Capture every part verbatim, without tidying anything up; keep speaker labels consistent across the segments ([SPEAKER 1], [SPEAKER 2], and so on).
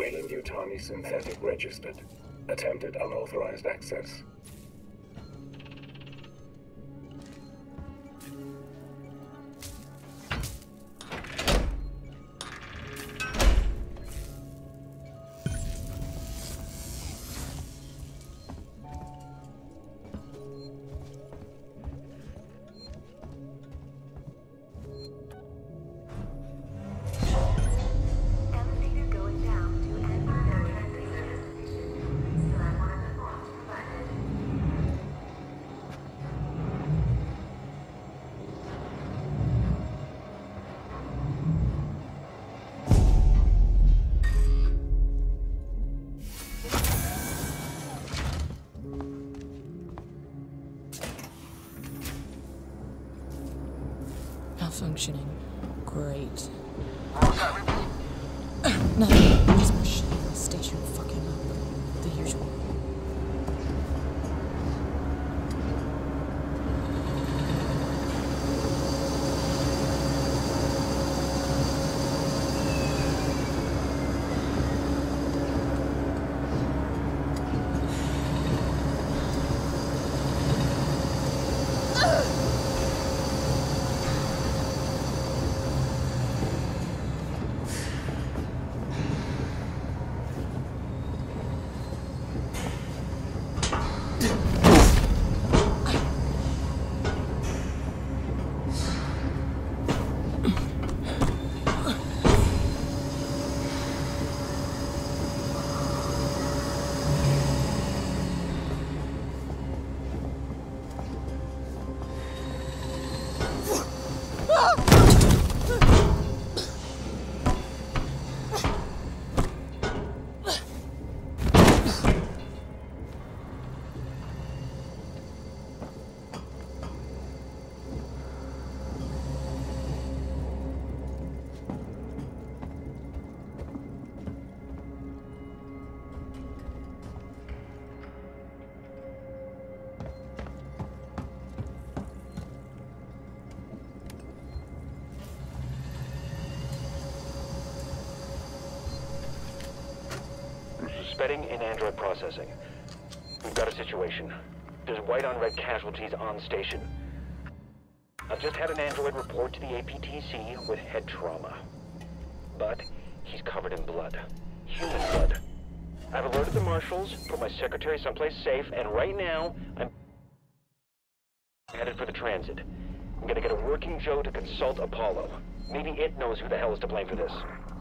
[SPEAKER 1] Weyland-Yutani synthetic registered. Attempted unauthorized access.
[SPEAKER 2] Functioning. Great. Nothing. Just more shit in the station fucking up. The usual.
[SPEAKER 3] Suspending in android processing. We've got a situation. There's white on red casualties on station. I've just had an android report to the A P T C with head trauma. But he's covered in blood. Human blood. I've alerted the marshals, put my secretary someplace safe, and right now, I'm headed for the transit. I'm gonna get a working Joe to consult Apollo. Maybe it knows who the hell is to blame for this.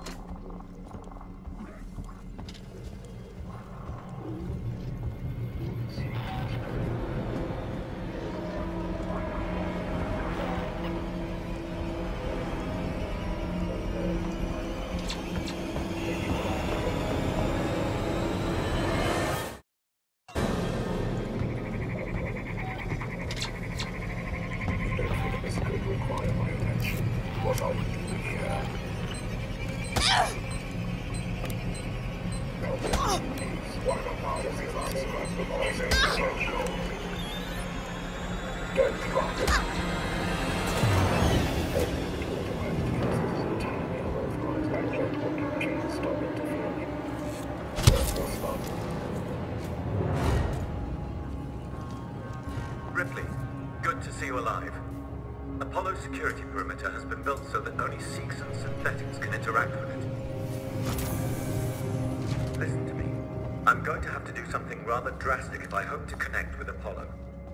[SPEAKER 4] Ripley, good to see you alive. Apollo's security perimeter has been built so that only Sikhs and synthetics can interact with it. Listen to me. I'm going to have to do something rather drastic if I hope to connect with Apollo.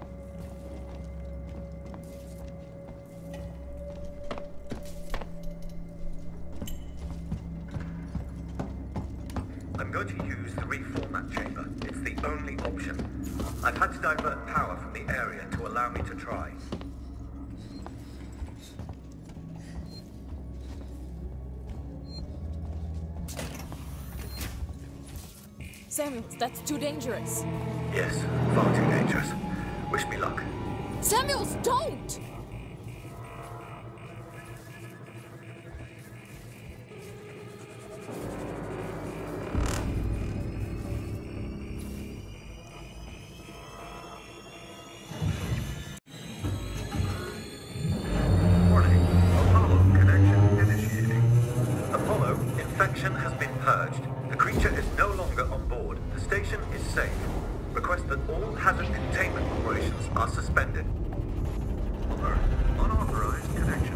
[SPEAKER 4] I'm going to use the reformat chamber. It's the only option. I've had to divert power from the area to allow me to try.
[SPEAKER 2] Samuels, that's too dangerous.
[SPEAKER 4] Yes, far too dangerous. Wish me luck.
[SPEAKER 2] Samuels, don't!
[SPEAKER 4] Warning, Apollo connection initiating. Apollo, infection has been purged. The creature is no longer on board. The station is safe. Request that all hazard containment operations are suspended. Alert. Unauthorized connection.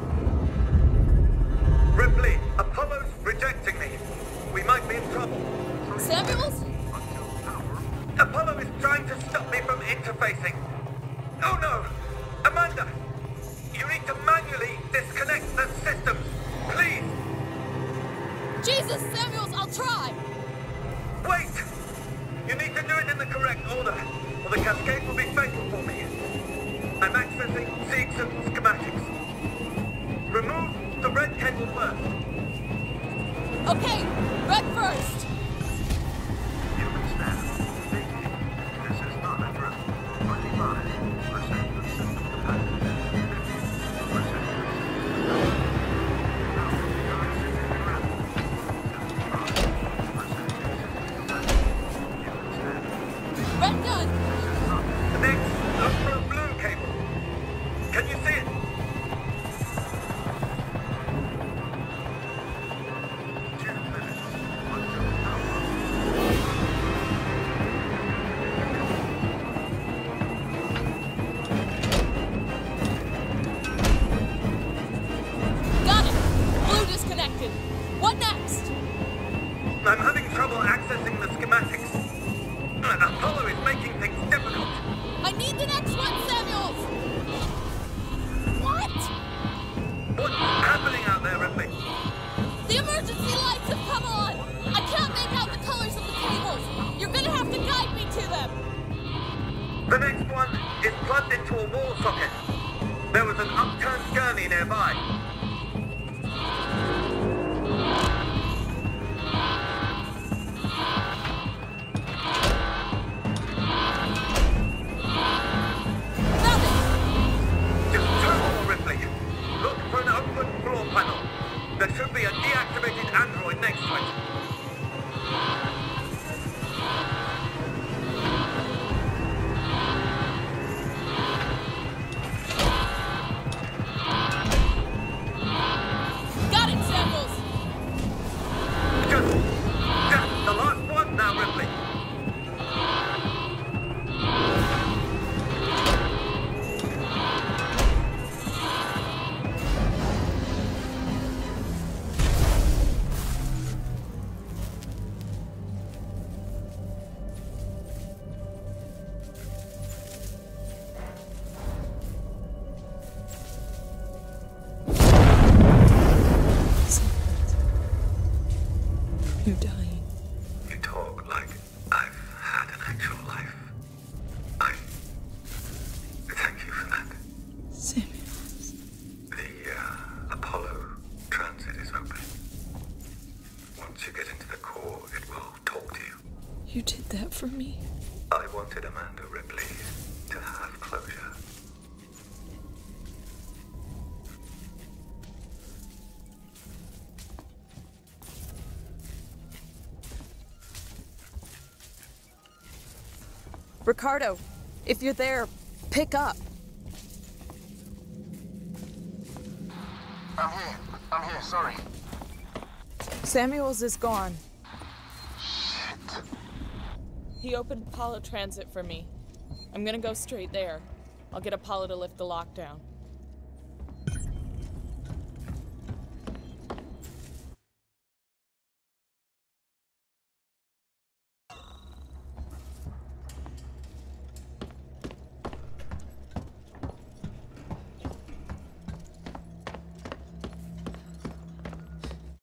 [SPEAKER 4] Ripley, Apollo's rejecting me. We might be in trouble.
[SPEAKER 2] Samuels?
[SPEAKER 4] Apollo is trying to stop me from interfacing. Oh no! Amanda! You need to manually disconnect the systems. Please!
[SPEAKER 2] Jesus, Samuels, I'll try!
[SPEAKER 4] Wait! You need to do it in the correct order, or the cascade will be fatal for me. I'm accessing Seegson schematics. Remove the red cable first.
[SPEAKER 2] Okay, red first!
[SPEAKER 5] Human status. This is not a drill. twenty-five percent of system capacity. fifty percent of system capacity. Now, you are sitting around. seventy-five percent of system capacity. Human status.
[SPEAKER 2] Red gun!
[SPEAKER 4] Next, look for a blue cable. Can you see it?
[SPEAKER 5] Two minutes until power.
[SPEAKER 2] Got it! Blue disconnected. What next?
[SPEAKER 4] I'm having trouble accessing the schematics. Apollo is making things difficult.
[SPEAKER 2] I need the next one, Samuels! What?
[SPEAKER 4] What's happening out there, Ripley?
[SPEAKER 2] The emergency lights have come on! I can't make out the colors of the cables! You're gonna have to guide me to them!
[SPEAKER 4] The next one is plugged into a wall socket. There was an upturned gurney nearby.
[SPEAKER 2] Found it!
[SPEAKER 4] Just two more, Ripley. Look for an open floor panel. There should be a deactivated android next to it.
[SPEAKER 2] Got it, Samuels!
[SPEAKER 4] Just, just the last one now, Ripley.
[SPEAKER 2] You're dying.
[SPEAKER 4] You talk like I've had an actual life. I thank you for that.
[SPEAKER 2] Samuels.
[SPEAKER 4] The uh, Apollo transit is open. Once you get into the core, it will talk to you.
[SPEAKER 2] You did that for me?
[SPEAKER 4] I wanted Amanda Ripley to have closure.
[SPEAKER 2] Ricardo, if you're there, pick up.
[SPEAKER 5] I'm here. I'm here. Sorry.
[SPEAKER 2] Samuels is gone.
[SPEAKER 5] Shit.
[SPEAKER 2] He opened Apollo Transit for me. I'm gonna go straight there. I'll get Apollo to lift the lockdown.